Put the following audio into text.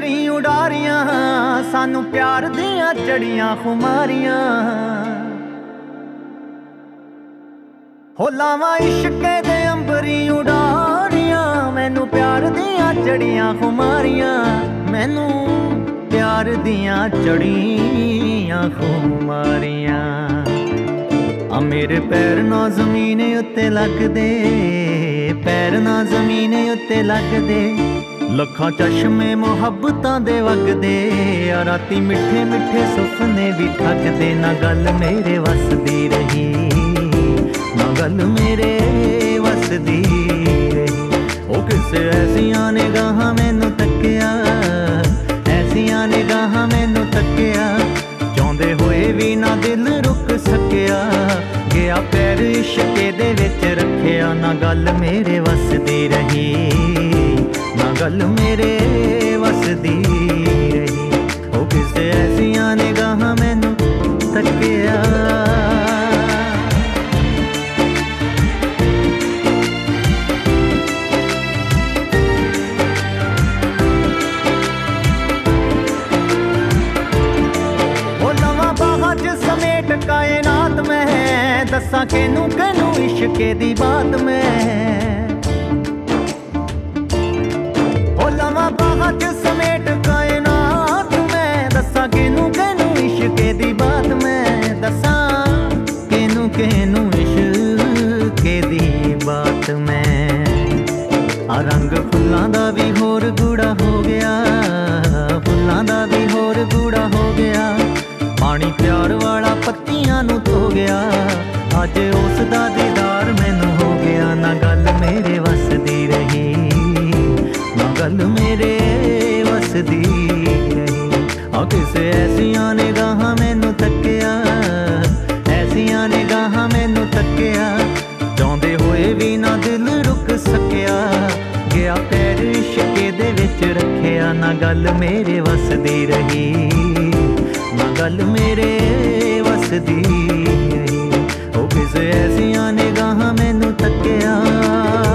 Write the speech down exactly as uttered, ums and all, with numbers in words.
अंबरी उडारियां सानू प्यार दियां चढ़ियां खुमारियां हो लावां इश्के दे अंबरी उडारियां मैनू प्यार दियां चढ़ियां खुमारियां मैनू प्यार दियां चढ़ियां खुमारियां आ मेरे पैर ना जमीन उत्ते लगदे पैर ना जमीन उत्ते लगदे लखां चश्मे मुहब्बतां दे वगदे आ राती मिठे मिठे सुपने भी ठगदे ना गल मेरे वसदी रही ना गल मेरे वसदी रही ओ किसे ऐसियां निगाहां मैनू तक्किया ऐसियां निगाहां मैनू तक्किया चाहुंदे होए भी ना दिल रुक सकिया गया पैर इश्के दे विच रखिया ना गल मेरे वसदी रही ना गल मेरे वसदी रही ओ किसे ऐसियां निगाहां मैनू तक्किया ओ लवां बाहां च समेट कायनात में दस्सां केनू केनू इश्के दी बात में बाहां च समेट कायनात में दस्सां केनू केनू इश्के दी बात में दस्सां केनू केनू इश्के दी बात में आ रंग फुल्लां दा भी होर गूड़ा हो गया फुल्लां दा भी होर गूड़ा हो गया पानी प्यार वाला पत्तियां नू धो गया अज उस दा दीदार मैनू हो गया ना गल मेरे वसदी रही गल मेरे वसदी रही आ किसे ऐसियां निगाहां मैनू तक्किया ऐसियां निगाहां मैनू तक्किया चाहुंदे होए भी ना दिल रुक सकिया गया पैर इश्के दे विच रखिया ना गल मेरे वसदी रही ना गल मेरे वसदी रही ओ किसे ऐसियां निगाहां मैनू तक्किया